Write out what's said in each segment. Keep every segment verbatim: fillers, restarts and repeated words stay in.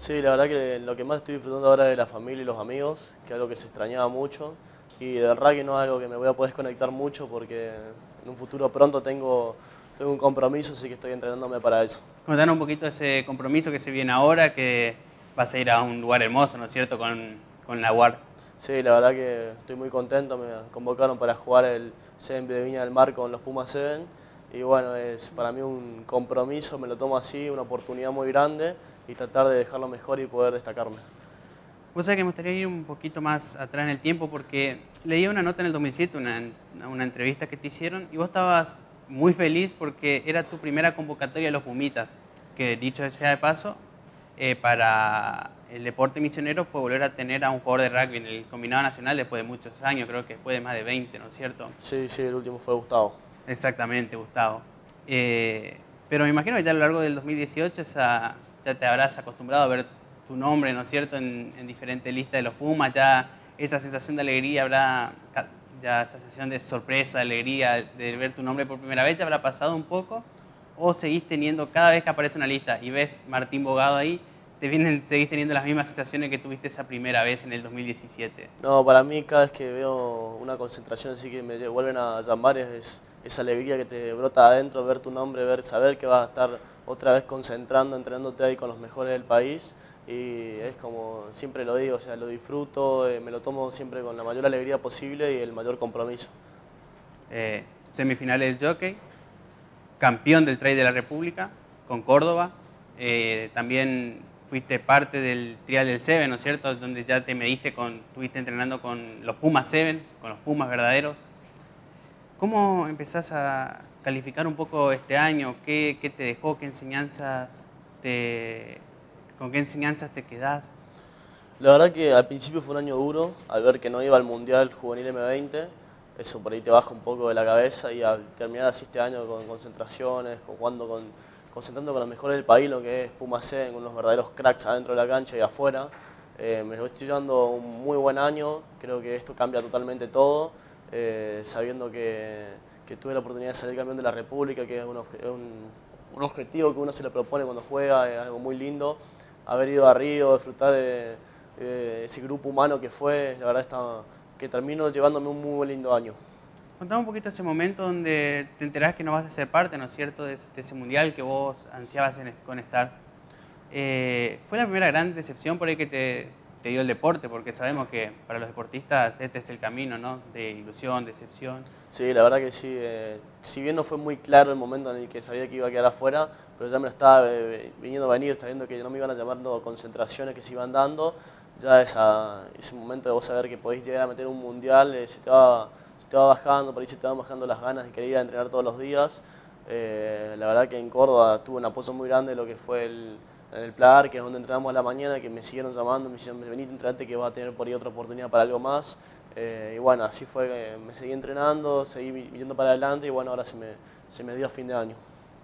Sí, la verdad que lo que más estoy disfrutando ahora es de la familia y los amigos, que es algo que se extrañaba mucho. Y del rugby no es algo que me voy a poder desconectar mucho porque en un futuro pronto tengo, tengo un compromiso, así que estoy entrenándome para eso. Contanos un poquito de ese compromiso que se viene ahora, que vas a ir a un lugar hermoso, ¿no es cierto?, con, con la U A R. Sí, la verdad que estoy muy contento, me convocaron para jugar el Seven de Viña del Mar con los Pumas Seven. Y bueno, es para mí un compromiso, me lo tomo así, una oportunidad muy grande y tratar de dejarlo mejor y poder destacarme. Vos sabés que me gustaría ir un poquito más atrás en el tiempo porque leí una nota en el dos mil siete, una, una entrevista que te hicieron, y vos estabas muy feliz porque era tu primera convocatoria de los Pumitas, que dicho sea de paso, eh, para el deporte misionero fue volver a tener a un jugador de rugby en el combinado nacional después de muchos años, creo que después de más de veinte, ¿no es cierto? Sí, sí, el último fue Gustavo. Exactamente, Gustavo. Eh, pero me imagino que ya a lo largo del dos mil dieciocho esa, ya te habrás acostumbrado a ver tu nombre, ¿no es cierto?, en, en diferentes listas de los Pumas, ya esa sensación de alegría habrá, ya esa sensación de sorpresa, alegría de ver tu nombre por primera vez, ¿ya habrá pasado un poco? ¿O seguís teniendo, cada vez que aparece una lista y ves Martín Bogado ahí, te vienen, seguís teniendo las mismas sensaciones que tuviste esa primera vez en el dos mil diecisiete? No, para mí cada vez que veo una concentración así que me vuelven a llamar es esa alegría que te brota adentro, ver tu nombre, ver, saber que vas a estar otra vez concentrando, entrenándote ahí con los mejores del país. Y es como siempre lo digo, o sea, lo disfruto, eh, me lo tomo siempre con la mayor alegría posible y el mayor compromiso. Eh, semifinales del Jockey, campeón del Trail de la República con Córdoba, eh, también fuiste parte del Trial del Seven, ¿no es cierto?, donde ya te mediste con, estuviste entrenando con los Pumas Seven, con los Pumas verdaderos. ¿Cómo empezás a calificar un poco este año? ¿Qué, qué te dejó? ¿Qué enseñanzas te, ¿Con qué enseñanzas te quedás? La verdad que al principio fue un año duro, al ver que no iba al Mundial Juvenil eme veinte, eso por ahí te baja un poco de la cabeza y al terminar así este año con concentraciones, con, jugando con, concentrando con los mejores del país, lo que es Puma C, con los verdaderos cracks adentro de la cancha y afuera, eh, me lo estoy llevando un muy buen año, creo que esto cambia totalmente todo, eh, sabiendo que, que tuve la oportunidad de salir campeón de la República, que es un, un, un objetivo que uno se le propone cuando juega, es algo muy lindo, haber ido a Río, disfrutar de Eh, ese grupo humano que fue, la verdad está, que termino llevándome un muy lindo año. Contame un poquito ese momento donde te enterás que no vas a ser parte, ¿no es cierto?, de, de ese mundial que vos ansiabas en, con estar. Eh, ¿Fue la primera gran decepción por ahí que te, te dio el deporte? Porque sabemos que para los deportistas este es el camino, ¿no?, de ilusión, decepción. Sí, la verdad que sí. Eh, si bien no fue muy claro el momento en el que sabía que iba a quedar afuera, pero ya me lo estaba eh, viniendo a venir, sabiendo que no me iban a llamar no, concentraciones que se iban dando, ya esa, ese momento de vos saber que podéis llegar a meter un mundial, eh, se, te va, se te va bajando, por ahí se te van bajando las ganas de querer ir a entrenar todos los días. Eh, la verdad que en Córdoba tuve un apoyo muy grande de lo que fue el, en el Plar, que es donde entrenamos a la mañana, que me siguieron llamando, me dijeron, vení, entrenate que vas a tener por ahí otra oportunidad para algo más. Eh, y bueno, así fue que me seguí entrenando, seguí yendo para adelante y bueno, ahora se me, se me dio a fin de año.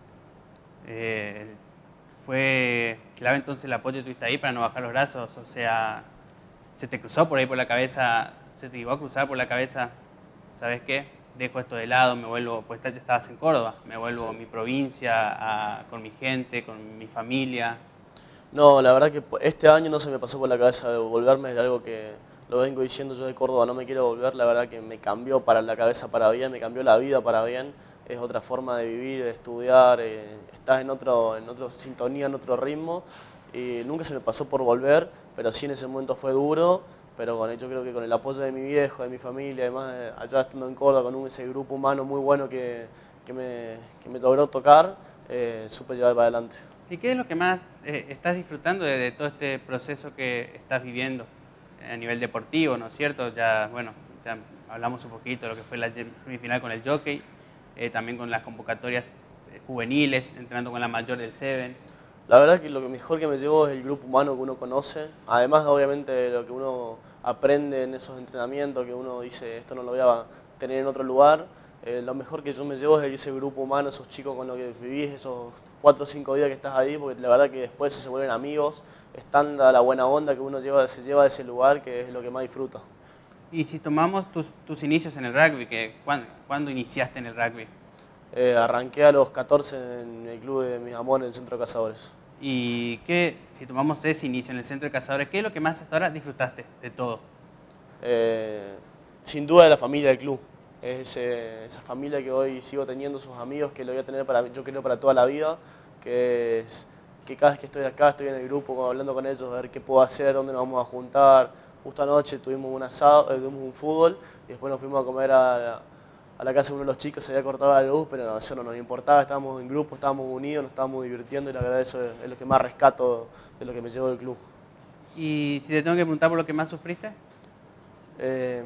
Eh, ¿Fue clave entonces el apoyo que tuviste ahí para no bajar los brazos? O sea, ¿se te cruzó por ahí por la cabeza, se te iba a cruzar por la cabeza, ¿sabes qué? Dejo esto de lado, me vuelvo, pues ya estabas en Córdoba, me vuelvo Sí. a mi provincia, a, con mi gente, con mi familia? No, la verdad que este año no se me pasó por la cabeza de volverme, es algo que lo vengo diciendo yo de Córdoba, no me quiero volver, la verdad que me cambió para la cabeza para bien, me cambió la vida para bien, es otra forma de vivir, de estudiar, eh, estás en otro, en otra sintonía, en otro ritmo, y nunca se me pasó por volver, pero sí en ese momento fue duro, pero con, yo creo que con el apoyo de mi viejo, de mi familia, además eh, allá estando en Córdoba con un, ese grupo humano muy bueno que, que, me, que me logró tocar, eh, supe llevar para adelante. ¿Y qué es lo que más eh, estás disfrutando de, de todo este proceso que estás viviendo a nivel deportivo, ¿no es cierto? Ya, bueno, ya hablamos un poquito de lo que fue la semifinal con el Jockey, eh, también con las convocatorias eh, juveniles, entrenando con la mayor del Seven. La verdad que lo que mejor que me llevo es el grupo humano que uno conoce, además obviamente de lo que uno aprende en esos entrenamientos, que uno dice esto no lo voy a tener en otro lugar, eh, lo mejor que yo me llevo es ese grupo humano, esos chicos con los que vivís, esos cuatro o cinco días que estás ahí, porque la verdad que después se vuelven amigos, están la buena onda que uno lleva, se lleva de ese lugar, que es lo que más disfruta. Y si tomamos tus, tus inicios en el rugby, que, ¿cuándo, ¿cuándo iniciaste en el rugby? Eh, arranqué a los catorce en el club de mis amores en el Centro de Cazadores. Y qué, si tomamos ese inicio en el Centro de Cazadores, ¿qué es lo que más hasta ahora disfrutaste de todo? Eh, sin duda de la familia del club. Es eh, esa familia que hoy sigo teniendo, sus amigos que lo voy a tener para, yo creo, para toda la vida, que es que cada vez que estoy acá, estoy en el grupo hablando con ellos, a ver qué puedo hacer, dónde nos vamos a juntar. Justo anoche tuvimos un asado, eh, tuvimos un fútbol y después nos fuimos a comer a, a la casa de uno de los chicos, se había cortado la luz, pero no, eso no nos importaba, estábamos en grupo, estábamos unidos, nos estábamos divirtiendo y la verdad eso es, es lo que más rescato de lo que me llevo del club. Y si te tengo que preguntar por lo que más sufriste, Eh,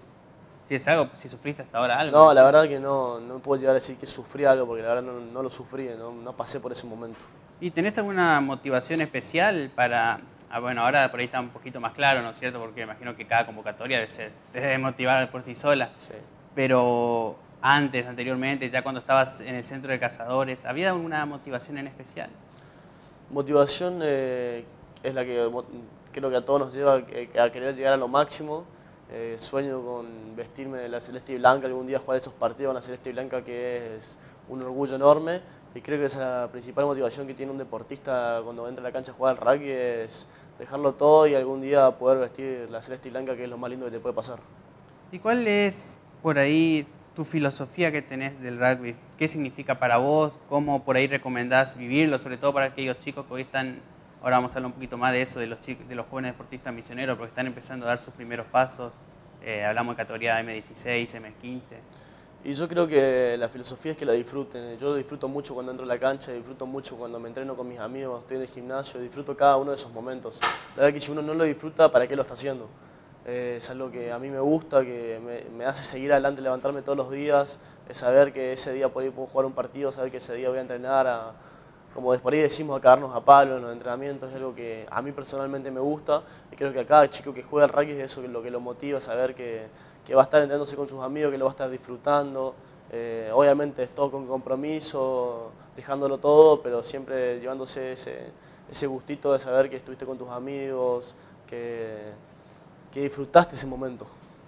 si es algo, si sufriste hasta ahora algo. no, la verdad que no, no puedo llegar a decir que sufrí algo, porque la verdad no, no lo sufrí, no, no pasé por ese momento. ¿Y tenés alguna motivación especial para, ah, bueno, ahora por ahí está un poquito más claro, ¿no es cierto? Porque imagino que cada convocatoria debe ser, te debe motivar por sí sola. Sí. Pero antes, anteriormente, ya cuando estabas en el Centro de Cazadores, ¿había alguna motivación en especial? Motivación eh, es la que creo que a todos nos lleva a, a querer llegar a lo máximo. Eh, sueño con vestirme de la celeste y blanca, algún día jugar esos partidos con la celeste y blanca, que es un orgullo enorme. Y creo que esa es la principal motivación que tiene un deportista cuando entra a la cancha a jugar al rugby, es dejarlo todo y algún día poder vestir la celeste y blanca, que es lo más lindo que te puede pasar. ¿Y cuál es por ahí tu filosofía que tenés del rugby? ¿Qué significa para vos? ¿Cómo por ahí recomendás vivirlo? Sobre todo para aquellos chicos que hoy están, ahora vamos a hablar un poquito más de eso, de los, chicos, de los jóvenes deportistas misioneros, porque están empezando a dar sus primeros pasos. Eh, hablamos de categoría eme dieciséis, eme quince. Y yo creo que la filosofía es que la disfruten. Yo disfruto mucho cuando entro a la cancha, disfruto mucho cuando me entreno con mis amigos, estoy en el gimnasio, disfruto cada uno de esos momentos. La verdad que si uno no lo disfruta, ¿para qué lo está haciendo? Eh, es algo que a mí me gusta, que me, me hace seguir adelante, levantarme todos los días, es saber que ese día por ahí puedo jugar un partido, saber que ese día voy a entrenar, a, como por ahí decimos, a cagarnos a palo en los entrenamientos. Es algo que a mí personalmente me gusta y creo que a cada chico que juega al rugby es eso lo que lo motiva, saber que, que va a estar entrenándose con sus amigos, que lo va a estar disfrutando. Eh, obviamente es todo con compromiso, dejándolo todo, pero siempre llevándose ese, ese gustito de saber que estuviste con tus amigos, que, que disfrutaste ese momento.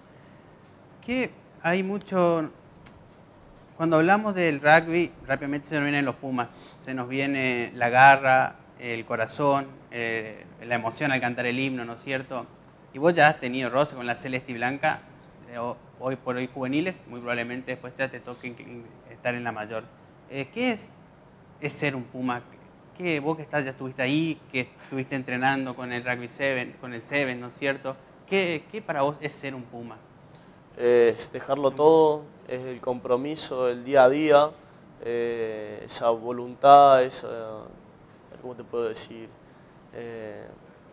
Que hay mucho, cuando hablamos del rugby, rápidamente se nos vienen los Pumas, se nos viene la garra, el corazón, eh, la emoción al cantar el himno, ¿no es cierto? Y vos ya has tenido roce con la celeste y blanca, eh, hoy por hoy juveniles, muy probablemente después ya te toque estar en la mayor. Eh, ¿Qué es, es ser un Puma? ¿Qué, vos que estás, ya estuviste ahí, que estuviste entrenando con el Rugby siete, con el siete, ¿no es cierto? ¿Qué, qué para vos es ser un Puma? Es dejarlo todo, es el compromiso, el día a día, eh, esa voluntad, esa, ¿cómo te puedo decir? Eh,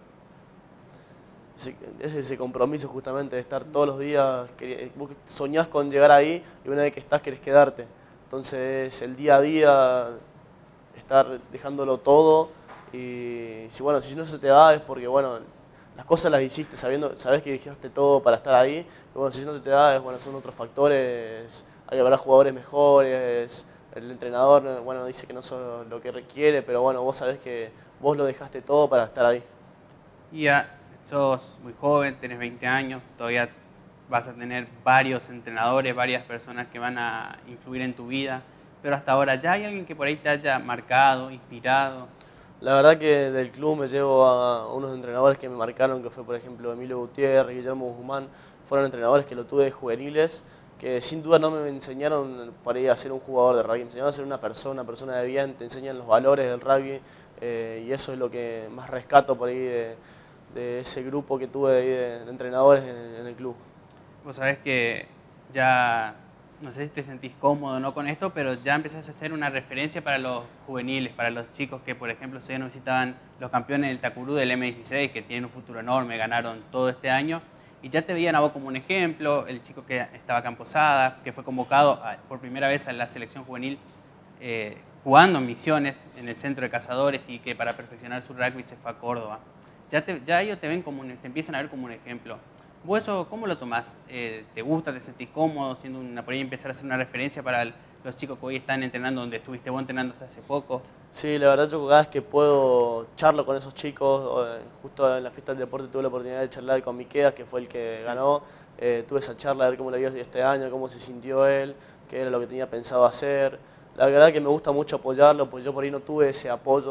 ese, es ese compromiso justamente de estar todos los días, que, vos soñás con llegar ahí y una vez que estás querés quedarte. Entonces el día a día, estar dejándolo todo y si, bueno, si no se te da es porque, bueno, las cosas las hiciste sabiendo, sabés que dejaste todo para estar ahí, y bueno, si no se te da, es, bueno, son otros factores, hay habrá jugadores mejores, el entrenador, bueno, dice que no sos lo que requiere, pero bueno, vos sabés que vos lo dejaste todo para estar ahí. Y ya sos muy joven, tenés veinte años, todavía vas a tener varios entrenadores, varias personas que van a influir en tu vida, pero hasta ahora, ¿ya hay alguien que por ahí te haya marcado, inspirado? La verdad que del club me llevo a unos entrenadores que me marcaron, que fue por ejemplo Emilio Gutiérrez, Guillermo Guzmán, fueron entrenadores que lo tuve de juveniles, que sin duda no me enseñaron por ahí a ser un jugador de rugby, me enseñaron a ser una persona, una persona de bien, te enseñan los valores del rugby, eh, y eso es lo que más rescato por ahí de, de ese grupo que tuve ahí de, de entrenadores en, en el club. Vos sabés que ya, no sé si te sentís cómodo o no con esto, pero ya empezás a hacer una referencia para los juveniles, para los chicos que, por ejemplo, se nos visitaban los campeones del Tacurú del eme dieciséis, que tienen un futuro enorme, ganaron todo este año, y ya te veían a vos como un ejemplo, el chico que estaba acá en Posada, que fue convocado a, por primera vez a la selección juvenil, eh, jugando en Misiones, en el Centro de Cazadores, y que para perfeccionar su rugby se fue a Córdoba. Ya, te, ya ellos te, ven como un, te empiezan a ver como un ejemplo. ¿Vos eso cómo lo tomás? Eh, ¿Te gusta? ¿Te sentís cómodo siendo una, por ahí empezar a hacer una referencia para el, los chicos que hoy están entrenando donde estuviste vos entrenando hasta hace poco? Sí, la verdad yo cada vez que puedo charlo con esos chicos, justo en la fiesta del deporte tuve la oportunidad de charlar con Miqueas, que fue el que ganó, eh, tuve esa charla a ver cómo le vio este año, cómo se sintió él, qué era lo que tenía pensado hacer. La verdad que me gusta mucho apoyarlo, pues yo por ahí no tuve ese apoyo,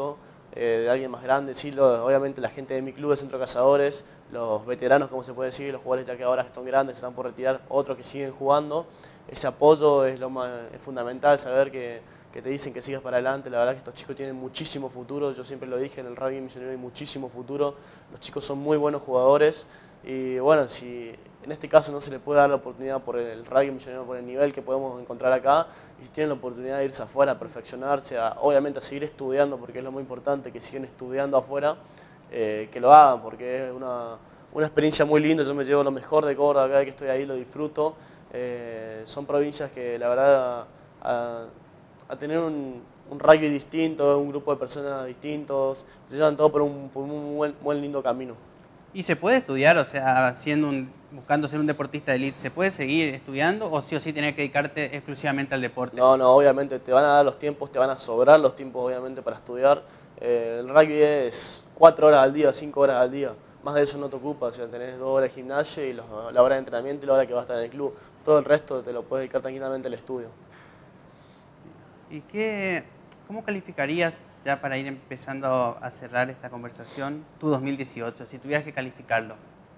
eh, de alguien más grande. Sí, lo, obviamente la gente de mi club de Centro Cazadores, los veteranos, como se puede decir, los jugadores ya que ahora están grandes, se están por retirar, otros que siguen jugando. Ese apoyo es, lo más, es fundamental, saber que, que te dicen que sigas para adelante. La verdad que estos chicos tienen muchísimo futuro, yo siempre lo dije, en el rugby misionero hay muchísimo futuro. Los chicos son muy buenos jugadores y bueno, si en este caso no se le puede dar la oportunidad por el rugby misionero, por el nivel que podemos encontrar acá, y si tienen la oportunidad de irse afuera, a perfeccionarse, a, obviamente a seguir estudiando, porque es lo muy importante, que siguen estudiando afuera, eh, que lo hagan, porque es una, una experiencia muy linda. Yo me llevo lo mejor de Córdoba, cada vez que estoy ahí lo disfruto. Eh, son provincias que la verdad a, a tener un, un rugby distinto, un grupo de personas distintos, se llevan todo por un, por un buen, buen lindo camino. ¿Y se puede estudiar, o sea, siendo un, buscando ser un deportista de élite, se puede seguir estudiando o sí o sí tener que dedicarte exclusivamente al deporte? No, no, obviamente te van a dar los tiempos, te van a sobrar los tiempos obviamente para estudiar. Eh, el rugby es cuatro horas al día, cinco horas al día. Más de eso no te ocupa, o sea, tenés dos horas de gimnasio y los, la hora de entrenamiento y la hora que vas a estar en el club. Todo el resto te lo puedes dedicar tranquilamente al estudio. ¿Y qué, cómo calificarías, ya para ir empezando a cerrar esta conversación, tu dos mil dieciocho, si tuvieras que calificarlo?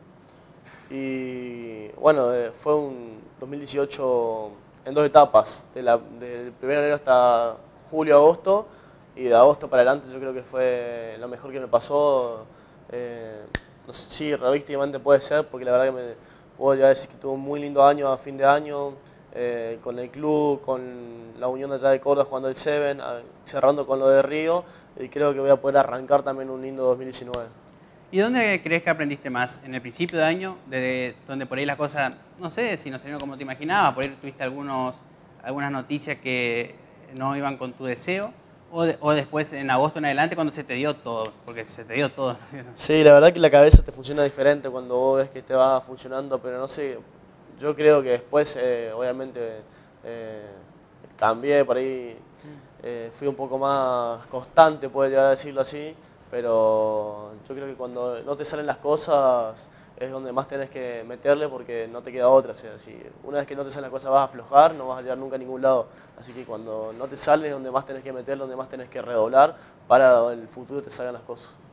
Y bueno, eh, fue un dos mil dieciocho en dos etapas, de la, del primero de enero hasta julio-agosto, y de agosto para adelante yo creo que fue lo mejor que me pasó. Eh, no sé, sí, realísticamente puede ser, porque la verdad que me puedo ya decir que tuve un muy lindo año a fin de año, eh, con el club, con la Unión de allá de Córdoba jugando el Seven, a, cerrando con lo de Río, y creo que voy a poder arrancar también un lindo dos mil diecinueve. ¿Y dónde crees que aprendiste más? ¿En el principio de año, de, donde por ahí las cosas, no sé si no salieron como te imaginabas, por ahí tuviste algunos, algunas noticias que no iban con tu deseo? O, de, ¿O después en agosto en adelante cuando se te dio todo? Porque se te dio todo. Sí, la verdad que la cabeza te funciona diferente cuando vos ves que te va funcionando, pero no sé, yo creo que después eh, obviamente eh, cambié por ahí, eh, fui un poco más constante, puedo llegar a decirlo así, pero yo creo que cuando no te salen las cosas es donde más tenés que meterle porque no te queda otra. O sea, si una vez que no te salen las cosas vas a aflojar, no vas a llegar nunca a ningún lado. Así que cuando no te sale es donde más tenés que meterle, donde más tenés que redoblar para el futuro te salgan las cosas.